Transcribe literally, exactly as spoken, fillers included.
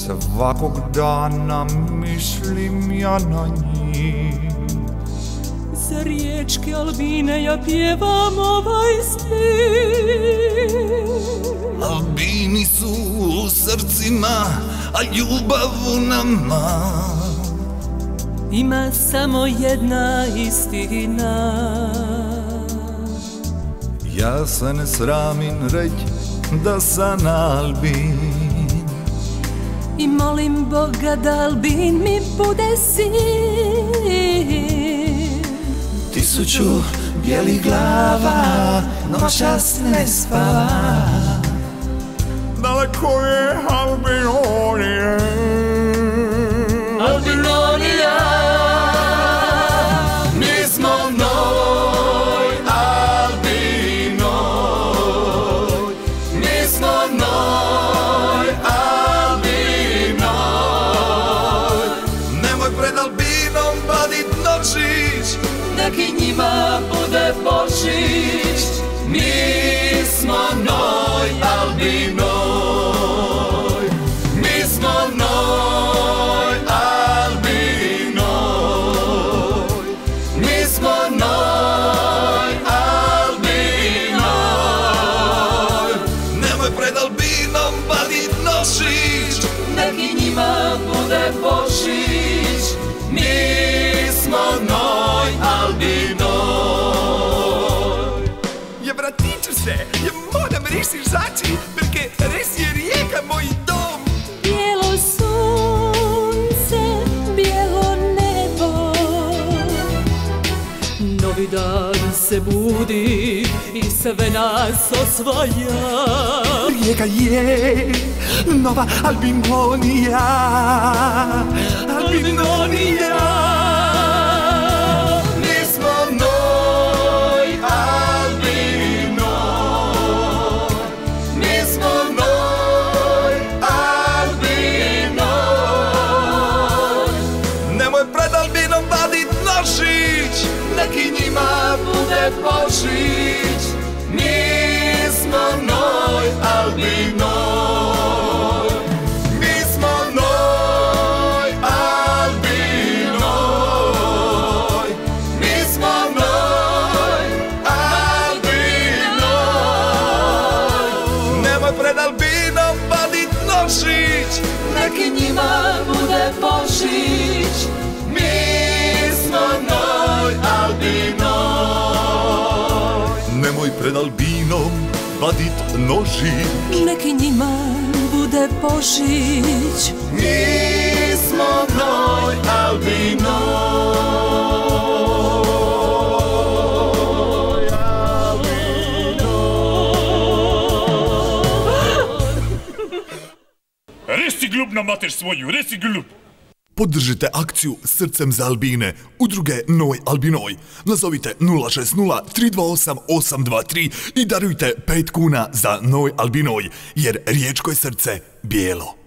Svakog dana mislim ja na njih. Za riječke Albine ja pjevam ovaj stih. Albini su u srcima, a ljubav u nama. Ima samo jedna istina. Ja se ne sramim reć da sam Albin. I molim Boga da Albin mi bude sin. Tisuću bijelih glava noćas ne spava. Daleko je Albinonije, Albinonija. Mi smo noj Albinoj, mi smo noj Albinoj. Nemoj pred Albinom vadit noćić, nek i njima bude Božić. mi smo noj Albinoj, mi smo noj Albinoj, mi smo noj Albinoj. Nemoj pred Albinom vadit noćić, Nek i njima bude Božić. mi smo noj Albinoj. Ja vratiću se, ja moram rešiti zaći, perché res je rijeka moj dom. Bijelo sunce, bijelo nebo, novi dan se budi i sve nas osvaja. Rijeka je nova Albinonija, Albinonija. Mi smo noj Albinoj, mi smo noj Albinoj. Nemoj pred Albinom vadit noćić, nek i njima bude Božić. Mi smo noj Albinoj, mi smo noj Albinoj, mi smo noj Albinoj. Nemoj pred Albinom vadit noćić, Nek i njima bude Božić. mi smo noj Albinoj. Nemoj pred Albinom vadit nožić, Nek i njima bude Božić. mi smo noj Albinoj, Albinoj. Resi glup na mater svoju, resi glup! Podržite akciju Srcem za Albine, udruge Noj Albinoj. Nazovite nula šest nula tri dva osam osam dva tri i darujte pet kuna za Noj Albinoj, jer riječko je srce bijelo.